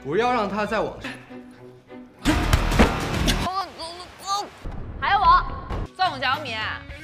不要让他在网上。 还有我宋小敏。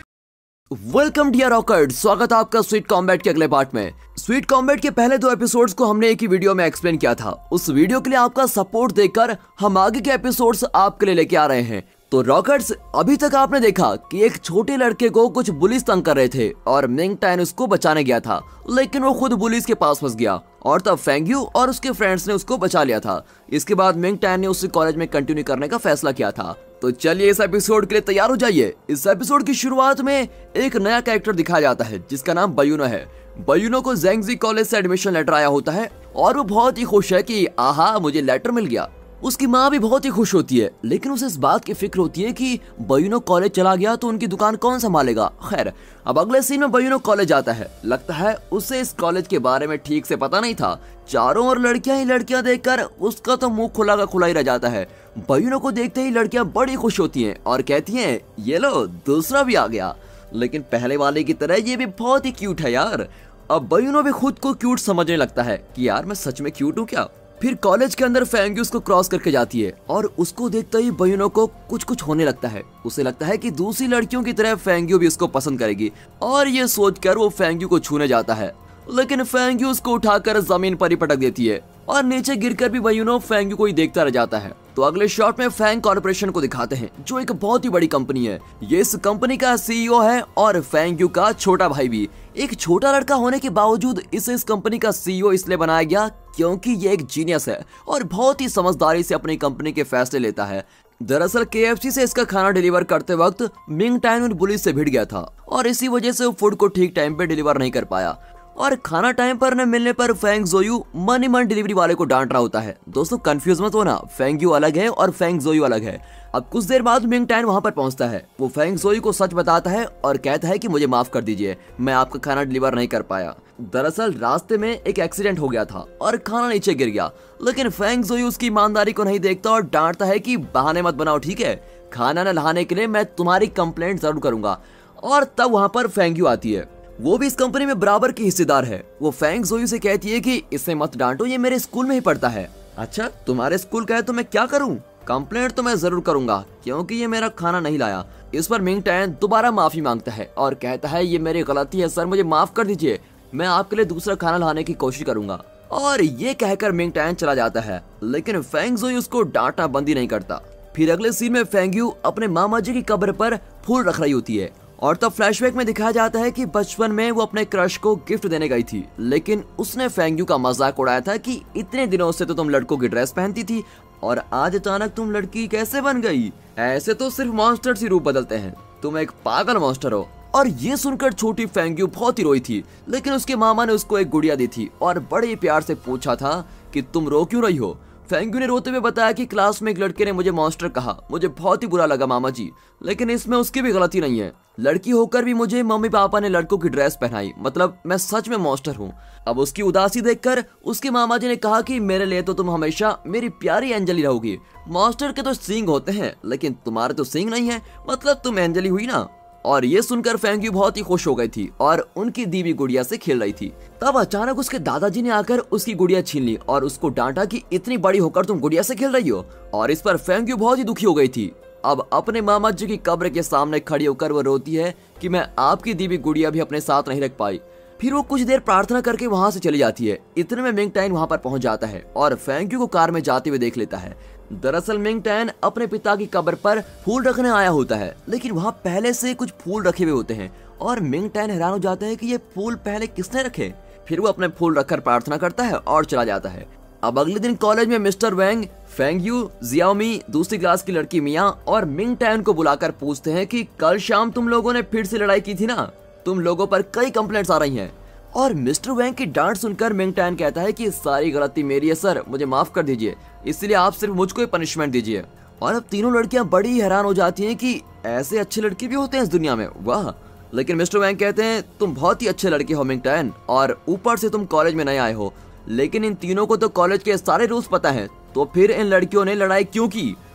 welcome dear रॉकर्ड, स्वागत है आपका स्वीट कॉम्बैट के अगले पार्ट में। स्वीट कॉम्बैट के पहले 2 एपिसोड्स को हमने एक ही वीडियो में एक्सप्लेन किया था। उस वीडियो के लिए आपका सपोर्ट देखकर हम आगे के एपिसोड्स आपके लिए लेके आ रहे हैं। तो रॉकर्ड्स, अभी तक आपने देखा कि एक छोटे लड़के को कुछ बुलिस तंग कर रहे थे और मिंग टैन उसको बचाने गया था, लेकिन वो खुद बुलिस के पास फंस गया और तब फेंग यू और उसके फ्रेंड्स ने उसको बचा लिया था। इसके बाद मिंग टैन ने उसे कॉलेज में कंटिन्यू करने का फैसला किया था। तो चलिए इस एपिसोड के लिए तैयार हो जाइए। इस एपिसोड की शुरुआत में एक नया कैरेक्टर दिखाया जाता है जिसका नाम बयूनो है। बयूनो को ज़ेंगजी कॉलेज से एडमिशन लेटर आया होता है और वो बहुत ही खुश है कि आहा मुझे लेटर मिल गया। उसकी माँ भी बहुत ही खुश होती है, लेकिन उसे इस बात की फिक्र होती है कि बयूनो कॉलेज चला गया तो उनकी दुकान कौन संभालेगा। खैर, अब अगले सीन में बयूनो कॉलेज आता है। लगता है उसे इस कॉलेज के बारे में ठीक से पता नहीं था। चारों ओर लड़कियां ही लड़कियां देखकर उसका तो मुंह खुला का खुला ही रह जाता है। बयूनो को देखते ही लड़कियां बड़ी खुश होती हैं और कहती हैं ये लो दूसरा भी आ गया, लेकिन पहले वाले की तरह ये भी बहुत ही क्यूट है यार। अब बयूनो भी खुद को क्यूट समझने लगता है कि यार मैं सच में क्यूट हूँ क्या। फिर कॉलेज के अंदर फेंग यू उसको क्रॉस करके जाती है और उसको देखते ही बयूनो को कुछ होने लगता है। उसे लगता है कि दूसरी लड़कियों की तरह फेंग यू भी उसको पसंद करेगी और ये सोचकर वो फेंग यू को छूने जाता है, लेकिन फेंग यू उसको उठाकर जमीन पर ही पटक देती है और नीचे गिरकर भी बयूनो फेंग यू को ही देखता रह जाता है। तो अगले शॉट में फैंग कॉर्पोरेशन को दिखाते हैं जो एक बहुत ही बड़ी कंपनी है। ये इस कंपनी का सीईओ है और फेंग यू का छोटा भाई भी। एक छोटा लड़का होने के बावजूद इसे इस कंपनी का सीईओ इसलिए बनाया गया क्योंकि ये एक जीनियस है और बहुत ही समझदारी से अपनी कंपनी के फैसले लेता है। दरअसल KFC से इसका खाना डिलीवर करते वक्त मिंग टैन उन पुलिस से भिड़ गया था और इसी वजह से वो फूड को ठीक टाइम पे डिलीवर नहीं कर पाया और खाना टाइम पर न मिलने पर फेंग जोयू मन ही मन डिलीवरी वाले को डांट रहा होता है। दोस्तों कंफ्यूज मत होना, फेंग यू अलग है और फेंग जोयू अलग है। अब कुछ देर बाद मिंग टैन वहां पर पहुंचता है। वो फेंग जोयू को सच बताता है और कहता है कि मुझे माफ कर दीजिए, मैं आपका खाना डिलीवर नहीं कर पाया। दरअसल रास्ते में एक एक्सीडेंट हो गया था और खाना नीचे गिर गया, लेकिन फेंग जोयू उसकी ईमानदारी को नहीं देखता और डांटता है कि बहाने मत बनाओ, ठीक है, खाना न लाने के लिए मैं तुम्हारी कंप्लेंट जरूर करूंगा। और तब वहां पर फेंग यू आती है। वो भी इस कंपनी में बराबर की हिस्सेदार है। वो फेंग जोयू से कहती है कि इसे मत डांटो, ये मेरे स्कूल में ही पढ़ता है। अच्छा तुम्हारे स्कूल का है तो मैं क्या करूं? कंप्लेंट तो मैं जरूर करूंगा क्योंकि ये मेरा खाना नहीं लाया। इस पर मिंग टैन दोबारा माफी मांगता है और कहता है ये मेरी गलती है सर, मुझे माफ कर दीजिए, मैं आपके लिए दूसरा खाना लाने की कोशिश करूंगा। और ये कहकर मिंग टैन चला जाता है, लेकिन फेंग जोयू उसको डांटना बंद ही नहीं करता। फिर अगले सीन में फेंग यू अपने मामा जी की कब्र पर फूल रख रही होती है और तब फ्लैशबैक में दिखाया जाता है कि बचपन में वो अपने क्रश को गिफ्ट देने गई थी, लेकिन उसने फेंग यू का मजाक उड़ाया था कि इतने दिनों से तो तुम लड़कों की ड्रेस पहनती थी और आज अचानक तुम लड़की कैसे बन गई? ऐसे तो सिर्फ मॉन्स्टर ही रूप बदलते हैं, तुम एक पागल मॉन्स्टर हो। और ये सुनकर छोटी फेंग यू बहुत ही रोई थी, लेकिन उसके मामा ने उसको एक गुड़िया दी थी और बड़े प्यार से पूछा था कि तुम रो क्यों रही हो। फेंग यू ने रोते हुए बताया कि क्लास में एक लड़के ने मुझे मॉन्स्टर कहा, मुझे बहुत ही बुरा लगा मामा जी, लेकिन इसमें उसकी भी गलती नहीं है। लड़की होकर भी मुझे मम्मी पापा ने लड़कों की ड्रेस पहनाई, मतलब मैं सच में मॉन्स्टर हूँ। अब उसकी उदासी देखकर उसके मामा जी ने कहा कि मेरे लिए तो तुम हमेशा मेरी प्यारी एंजली रहोगी। मॉन्स्टर के तो सींग होते हैं लेकिन तुम्हारे तो सींग नहीं है, मतलब तुम एंजली हुई ना। और ये सुनकर फेंग यू बहुत ही खुश हो गई थी और उनकी दी हुई गुड़िया से खेल रही थी। तब अचानक उसके दादाजी ने आकर उसकी गुड़िया छीन ली और उसको डांटा कि इतनी बड़ी होकर तुम गुड़िया से खेल रही हो। और इस पर फेंग यू बहुत ही दुखी हो गई थी। अब अपने मामा जी की कब्र के सामने खड़ी होकर वो रोती है कि मैं आपकी दी हुई गुड़िया भी अपने साथ नहीं रख पाई। फिर वो कुछ देर प्रार्थना करके वहां से चली जाती है। इतने में मिंग टैन वहां पर पहुंच जाता है और फेंग यू को कार में जाते हुए देख लेता है। दरअसल मिंग टैन अपने पिता की कब्र पर फूल रखने आया होता है, लेकिन वहाँ पहले से कुछ फूल रखे हुए होते हैं और मिंग टैन हैरान हो जाता है कि ये फूल पहले किसने रखे। फिर वो अपने फूल रखकर प्रार्थना करता है और चला जाता है। अब अगले दिन कॉलेज में mister Wang, Feng Yu, Xiaomi, दूसरी क्लास की लड़की मिया और मिंग टैन को बुलाकर पूछते हैं कि कल शाम तुम लोगों ने फिर से लड़ाई की थी ना, तुम लोगों पर कई कंप्लेंट्स आ रही हैं। और मिस्टर वैंग की डांट सुनकर मिंग टैन कहता है कि सारी गलती मेरी है सर, मुझे माफ कर दीजिए, इसलिए आप सिर्फ मुझको ही पनिशमेंट दीजिए। और अब तीनों लड़कियां बड़ी हैरान हो जाती हैं कि ऐसे अच्छे लड़के भी होते हैं इस दुनिया में, वाह। लेकिन मिस्टर वैंग कहते हैं तुम बहुत ही अच्छे लड़के हो मिंग टैन, और ऊपर से तुम कॉलेज में नए आए हो, लेकिन इन तीनों को तो कॉलेज के सारे रूल्स पता है, तो फिर इन लड़कियों ने लड़ाई क्यों की?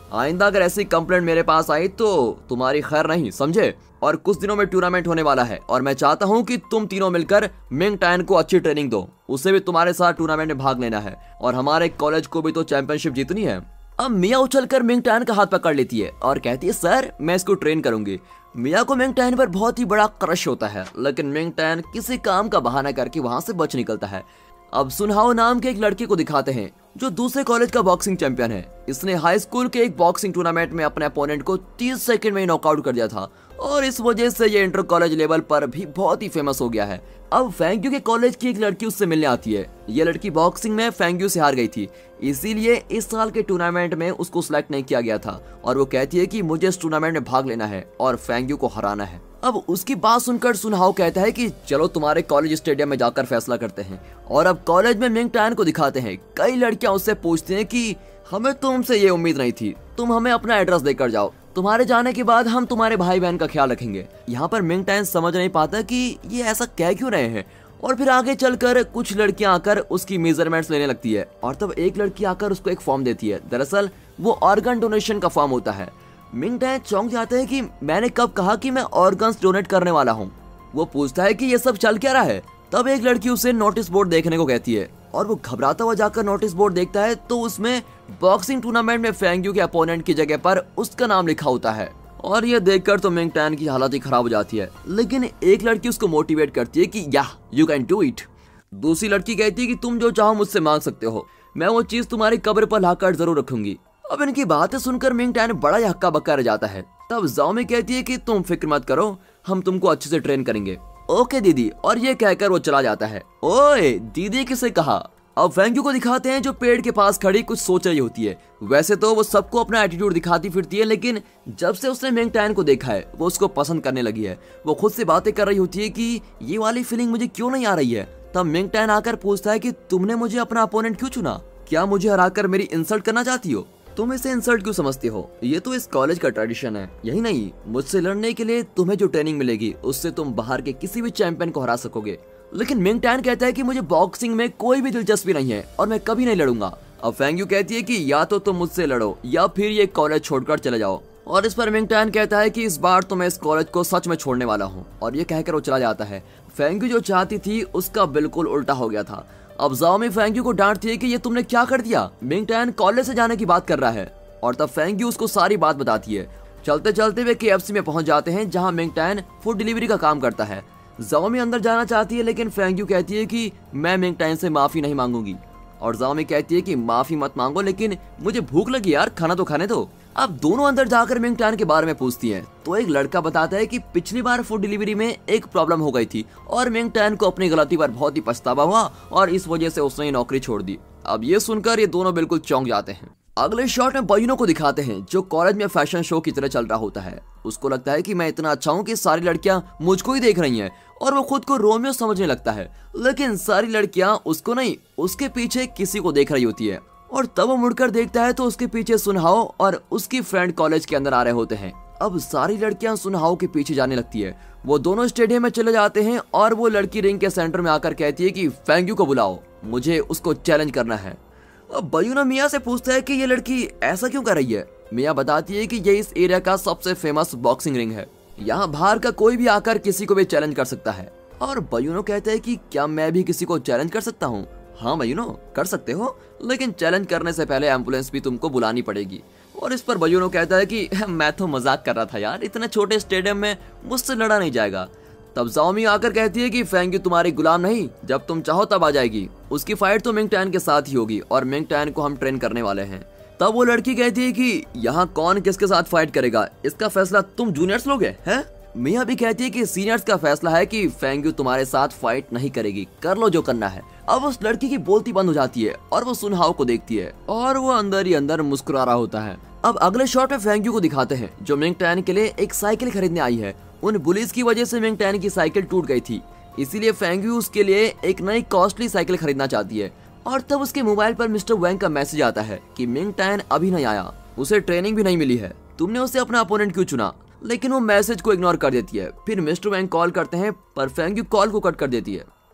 आइंदा अगर ऐसी कंप्लेंट मेरे पास आई तो तुम्हारी खैर नहीं, समझे। और कुछ दिनों में टूर्नामेंट होने वाला है और मैं चाहता हूँ कि तुम तीनों मिलकर मिंग टैन को अच्छी ट्रेनिंग दो। उसे भी तुम्हारे साथ टूर्नामेंट में भाग लेना है और हमारे कॉलेज को भी तो चैंपियनशिप जीतनी है। अब मिया उछलकर मिंग टैन का हाथ पकड़ लेती है और कहती है सर मैं इसको ट्रेन करूंगी। मिया को मिंग टैन पर बहुत ही बड़ा क्रश होता है, लेकिन मिंग टैन किसी काम का बहाना करके वहां से बच निकलता है। अब सुनहाओ नाम के एक लड़के को दिखाते हैं जो दूसरे कॉलेज का बॉक्सिंग चैंपियन है। इसने हाई स्कूल के एक बॉक्सिंग टूर्नामेंट में अपने अपोनेंट को 30 सेकंड में नॉकआउट कर दिया था और इस वजह से ये इंटर कॉलेज लेवल पर भी बहुत ही फेमस हो गया है। अब फेंग्यू के कॉलेज की एक लड़की उससे मिलने आती है। ये लड़की बॉक्सिंग में फेंग्यू से हार गई थी, इसीलिए इस साल के टूर्नामेंट में उसको सिलेक्ट नहीं किया गया था और वो कहती है कि मुझे इस टूर्नामेंट में भाग लेना है और फेंग्यू को हराना है। अब उसकी बात सुनकर सुनहाओ कहता है कि चलो तुम्हारे कॉलेज स्टेडियम में जाकर फैसला करते हैं। और अब कॉलेज में मिंग टैन को दिखाते हैं। कई लड़कियां उससे पूछती हैं कि हमें तुमसे ये उम्मीद नहीं थी, तुम हमें अपना एड्रेस देकर जाओ, तुम्हारे जाने के बाद हम तुम्हारे भाई बहन का ख्याल रखेंगे। यहाँ पर मिंग टैन समझ नहीं पाता कि ये ऐसा कह क्यों रहे हैं और फिर आगे चलकर कुछ लड़कियां आकर उसकी मेजरमेंट्स लेने लगती है और तब एक लड़की आकर उसको एक फॉर्म देती है। दरअसल वो ऑर्गन डोनेशन का फॉर्म होता है। मिंग टैन चौंक जाता है कि मैंने कब कहा कि मैं ऑर्गन्स डोनेट करने वाला हूँ। वो पूछता है कि ये सब चल क्या रहा है। तब एक लड़की उसे नोटिस बोर्ड देखने को कहती है और वो घबराता हुआ जाकर नोटिस बोर्ड देखता है तो उसमें बॉक्सिंग टूर्नामेंट में फेंग्यू के अपोनेंट की जगह पर उसका नाम लिखा होता है। और ये देखकर तो मिंग टैन की हालत ही खराब हो जाती है, लेकिन एक लड़की उसको मोटिवेट करती है कि या यू कैन डू इट। दूसरी लड़की कहती है कि तुम जो चाहो मुझसे मांग सकते हो, मैं वो चीज तुम्हारी कब्र पर लाकर जरूर रखूंगी। अब इनकी बातें सुनकर मिंग टैन बड़ा ही हक्का बक्का रह जाता है। तब जाओमी कहती है कि तुम फिक्र मत करो, हम तुमको अच्छे से ट्रेन करेंगे। ओके दीदी, और ये कहकर वो चला जाता है। ओए दीदी किसे कहा। अब फेंग्यू को दिखाते हैं जो पेड़ के पास खड़ी कुछ सोच रही होती है। वैसे तो वो सबको अपना एटीट्यूड दिखाती फिरती है, लेकिन जब से उसने मिंग टैन को देखा है वो उसको पसंद करने लगी है। वो खुद से बातें कर रही होती है कि ये वाली फीलिंग मुझे क्यों नहीं आ रही है। तब मिंग टैन आकर पूछता है कि तुमने मुझे अपना अपोनेंट क्यों चुना, क्या मुझे हराकर मेरी इंसल्ट करना चाहती हो? तुम इसे इंसल्ट क्यों समझती हो, ये तो इस कॉलेज का ट्रेडिशन है। यही नहीं, मुझसे लड़ने के लिए तुम्हें जो ट्रेनिंग मिलेगी उससे तुम बाहर के किसी भी चैंपियन को हरा सकोगे। लेकिन मिंग टैन कहता है कि मुझे बॉक्सिंग में कोई भी दिलचस्पी नहीं है और मैं कभी नहीं लड़ूंगा। अब फेंग्यू कहती है कि या तो तुम मुझसे लड़ो या फिर ये कॉलेज छोड़कर चले जाओ। और इस पर मिंग टैन कहता है कि इस बार तो मैं इस कॉलेज को सच में छोड़ने वाला हूँ, और ये कहकर वो चला जाता है। फेंग्यू जो चाहती थी उसका बिल्कुल उल्टा हो गया था। अब जाओमी फेंग्यू को डांटती है कि ये तुमने क्या कर दिया, मिंग टैन कॉलेज से जाने की बात कर रहा है। और तब फेंग्यू उसको सारी बात बताती है। चलते चलते वे KFC में पहुंच जाते हैं जहां मिंग टैन फूड डिलीवरी का काम करता है। जाओमी अंदर जाना चाहती है, लेकिन फेंग्यू कहती है कि मैं मिंग टैन से माफी नहीं मांगूंगी। और जाओमी कहती है कि माफी मत मांगो, लेकिन मुझे भूख लगी यार, खाना तो खाने दो। अब दोनों अंदर जाकर मिंग टैन के बारे में पूछती हैं तो एक लड़का बताता है कि पिछली बार फूड डिलीवरी में एक प्रॉब्लम हो गई थी और मिंग टैन को अपनी गलती पर बहुत ही पछतावा हुआ और इस वजह से उसने नौकरी छोड़ दी। अब ये सुनकर ये दोनों बिल्कुल चौंक जाते हैं। अगले शॉट में बयूनो को दिखाते हैं जो कॉलेज में फैशन शो की तरह चल रहा होता है। उसको लगता है कि मैं इतना अच्छा हूँ कि सारी लड़कियां मुझको ही देख रही हैं और वो खुद को रोमियो समझने लगता है, लेकिन सारी लड़कियां उसको नहीं, उसके पीछे किसी को देख रही होती है। और तब वो मुड़कर देखता है तो उसके पीछे सुनहाओ और उसकी फ्रेंड कॉलेज के अंदर आ रहे होते हैं। अब सारी लड़कियां सुनहाओ के पीछे जाने लगती है। वो दोनों स्टेडियम में चले जाते हैं और वो लड़की रिंग के सेंटर में आकर कहती है कि फेंग्यू को बुलाओ, मुझे उसको चैलेंज करना है। अब बयूनो मिया से पूछता है कि ये लड़की ऐसा क्यों कर रही है। मिया बताती है कि ये इस एरिया का सबसे फेमस बॉक्सिंग रिंग है, यहाँ बाहर का कोई भी आकर किसी को भी चैलेंज कर सकता है। और बयूनो कहता है कि क्या मैं भी किसी को चैलेंज कर सकता हूँ? हाँ बयूनो, कर सकते हो, लेकिन चैलेंज करने से पहले एम्बुलेंस भी तुमको बुलानी पड़ेगी। और इस पर बयूनो कहता है कि मैं तो मजाक कर रहा था यार, इतने छोटे स्टेडियम में मुझसे लड़ा नहीं जाएगा। तब जाओमी आकर कहती है कि फेंग्यू तुम्हारी गुलाम नहीं, जब तुम चाहो तब आ जाएगी। उसकी फाइट तो मिंग टैन के साथ ही होगी और मिंग टैन को हम ट्रेन करने वाले हैं। तब वो लड़की कहती है कि यहाँ कौन किसके साथ फाइट करेगा, इसका फैसला तुम जूनियर्स लोगे हैं। मिया भी कहती है कि सीनियर्स का फैसला है कि फेंग्यू तुम्हारे साथ फाइट नहीं करेगी, कर लो जो करना है। अब उस लड़की की बोलती बंद हो जाती है और वो सुनहाओ को देखती है और वो अंदर ही अंदर मुस्कुरा रहा होता है। अब अगले शॉट में फेंग्यू को दिखाते हैं जो मिंग टैन के लिए एक साइकिल खरीदने आई है। उन बुलीज की वजह से मिंग टैन की साइकिल टूट गई थी, इसीलिए फेंग्यू उसके लिए एक नई कॉस्टली साइकिल खरीदना चाहती है। और तब उसके मोबाइल पर मिस्टर वैंग का मैसेज आता है कि मिंग टैन अभी नहीं आया, उसे ट्रेनिंग भी नहीं मिली है, तुमने उसे अपना अपोनेंट क्यों चुना। लेकिन वो मैसेज को इग्नोर कर देती है। फिर मिस्टर वैंग कॉल करते हैं पर फेंग्यू कॉल को कट कर देती है।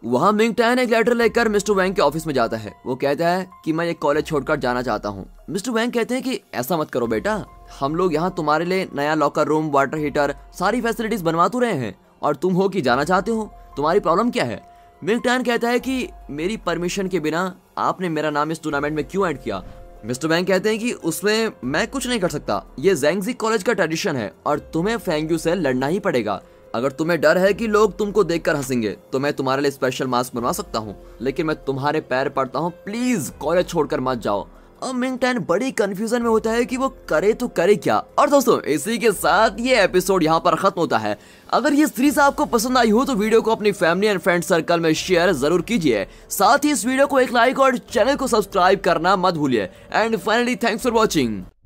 वहाँ मिंग टैन एक लेटर लेकर मिस्टर वैंग के ऑफिस में जाता है। वो कहता है कि मैं ये कॉलेज छोड़कर जाना चाहता हूँ। मिस्टर वैंग कहते हैं कि ऐसा मत करो बेटा, हम लोग यहाँ तुम्हारे लिए नया लॉकर रूम, वाटर हीटर, सारी फैसिलिटीज बनवा तो रहे हैं और तुम हो कि जाना चाहते हो, तुम्हारी प्रॉब्लम क्या है। मिंग टैन कहता है कि मेरी परमिशन के बिना आपने मेरा नाम इस टूर्नामेंट में क्यों ऐड किया। मिस्टर वैंग कहते हैं कि उसमें मैं कुछ नहीं कर सकता, ये ज़ैंगजी कॉलेज का ट्रेडिशन है और तुम्हें फेंग यू से लड़ना ही पड़ेगा। अगर तुम्हें डर है कि लोग तुमको देखकर हंसेंगे तो मैं तुम्हारे लिए स्पेशल मास्क बनवा सकता हूँ, लेकिन मैं तुम्हारे पैर पड़ता हूँ, प्लीज कॉलेज छोड़कर मत जाओ। अब मिंग टैन बड़ी कंफ्यूजन में होता है कि वो करे तो करे क्या। और दोस्तों इसी के साथ ये एपिसोड यहाँ पर खत्म होता है। अगर ये सीरीज आपको पसंद आई हो तो वीडियो को अपनी फैमिली एंड फ्रेंड सर्कल में शेयर जरूर कीजिए। साथ ही इस वीडियो को एक लाइक और चैनल को सब्सक्राइब करना मत भूलिए। And finally thanks for watching.